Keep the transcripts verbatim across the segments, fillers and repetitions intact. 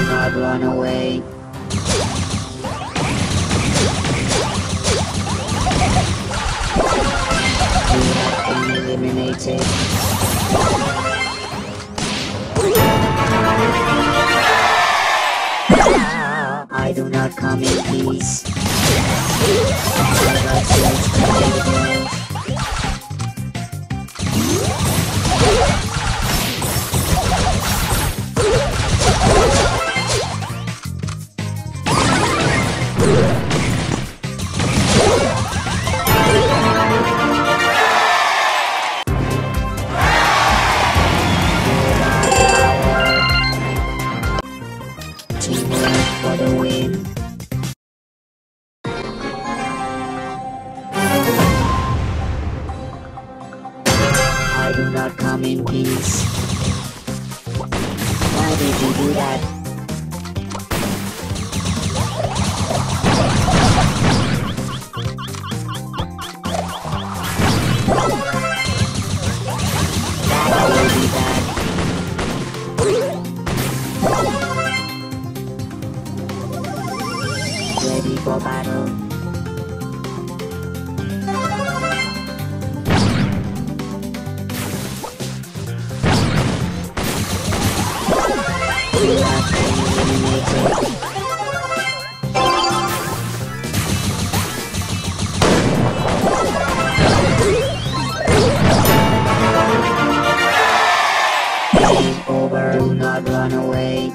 not run away. You have been eliminated. I do not come in peace. Teamwork for the win. I do not come in peace. Why did you do that? That will be bad. Ready for battle. You have been eliminated. Game over. Do not run away.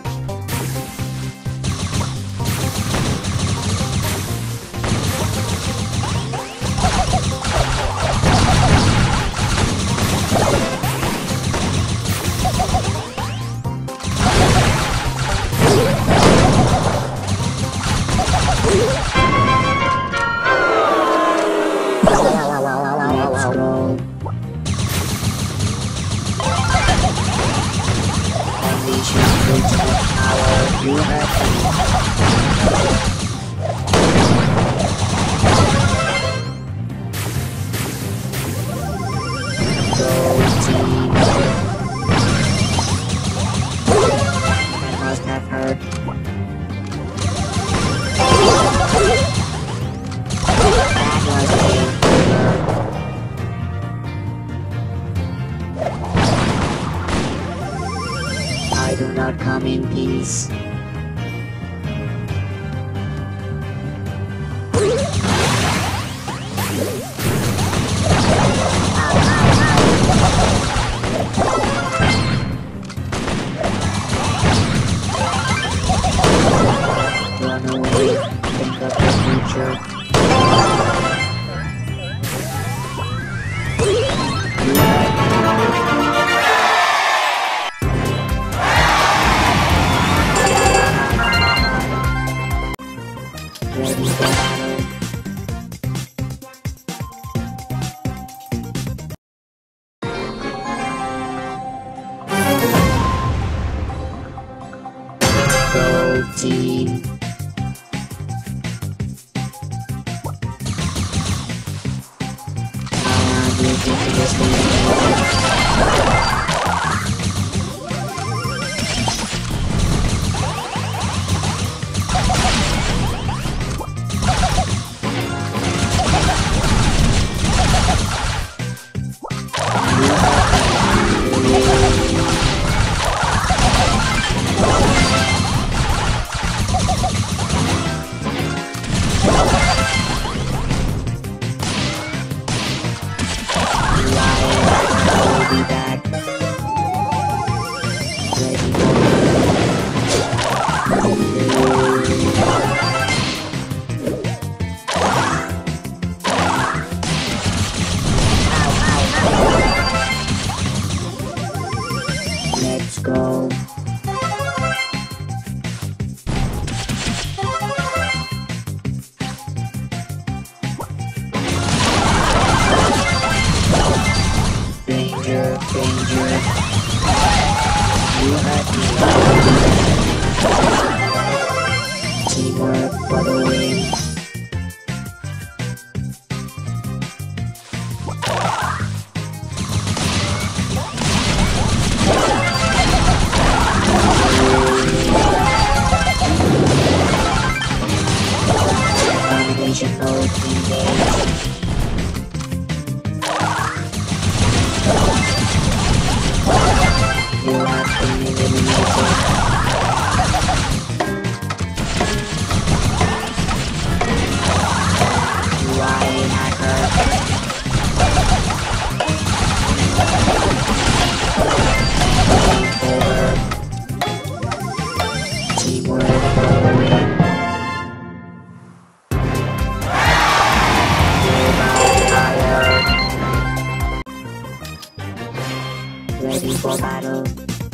Let's go. Unleash your ultimate power. You have Go team. That must have hurt. That was game over. I do not come in peace. Run away. Think of the future. Ready for battle. Go team. And ridiculously Let's go. Danger, danger. You have me. Teamwork for the win. Elimination mode engaged. You have been eliminated. You are a hacker. Over. Teamwork for the win. Ready for battle.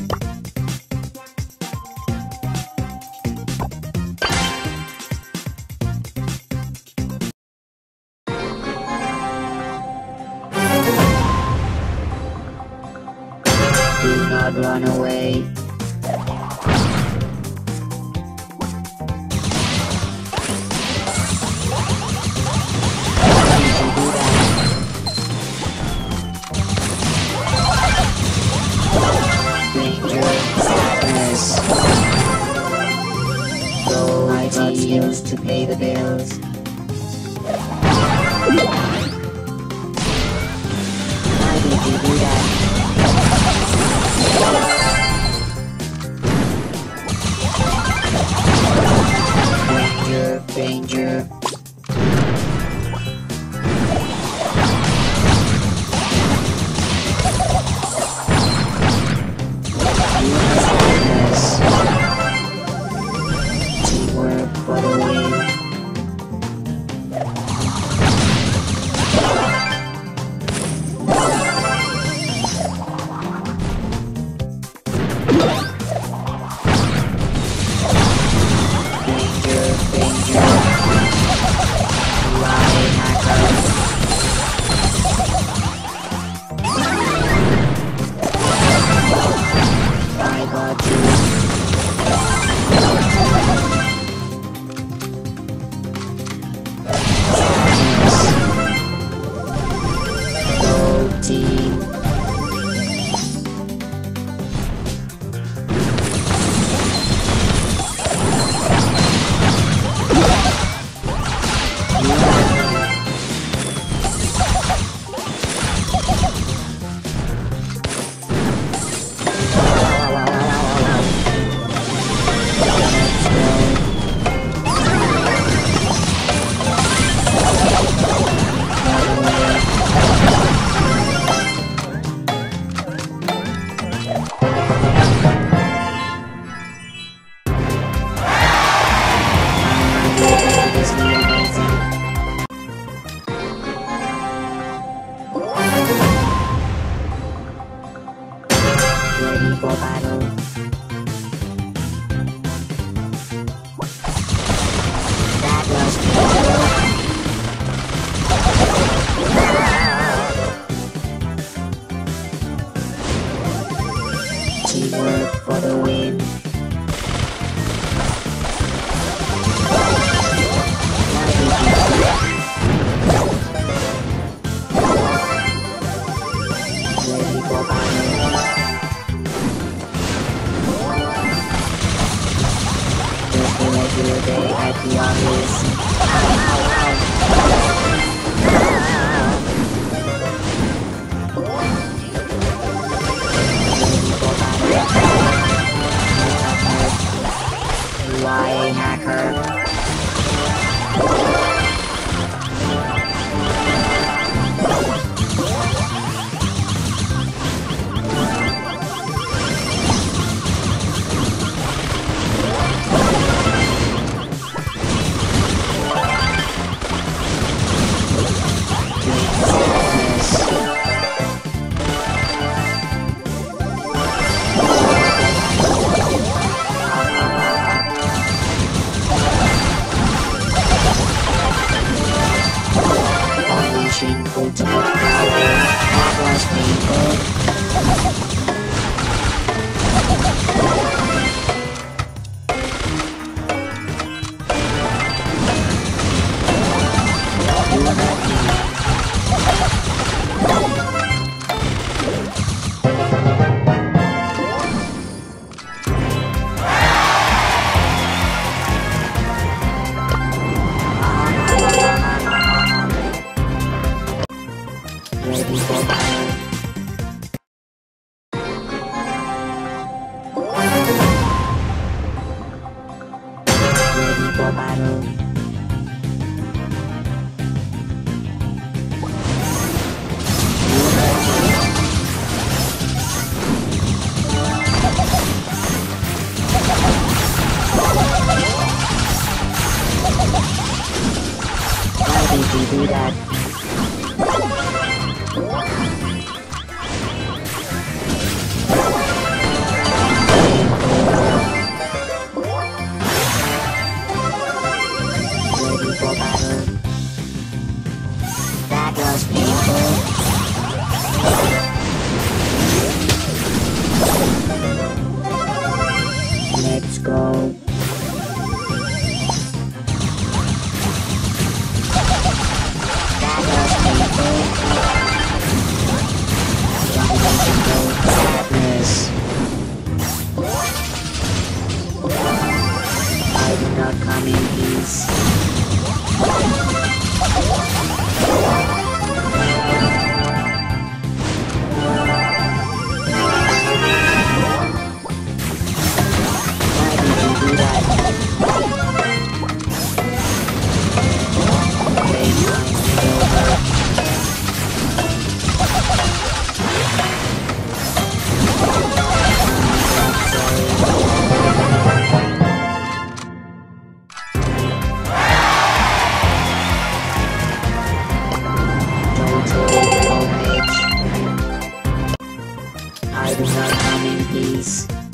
Do not run away. I got skills to pay the bills. Why did you do that? Danger, danger. For the win. Danger, danger. Lie, hacker. I got you. Team. Ready for battle. That was cool. Teamwork for the win. Ready for battle. Just a regular day at the office. You are a hacker. battle. Why did you do that? Ready for battle. That was painful. Let's go. That was painful. Sadness. I do not come in peace. Why did you do that? Playtime is over. Total carnage. I do not come in peace.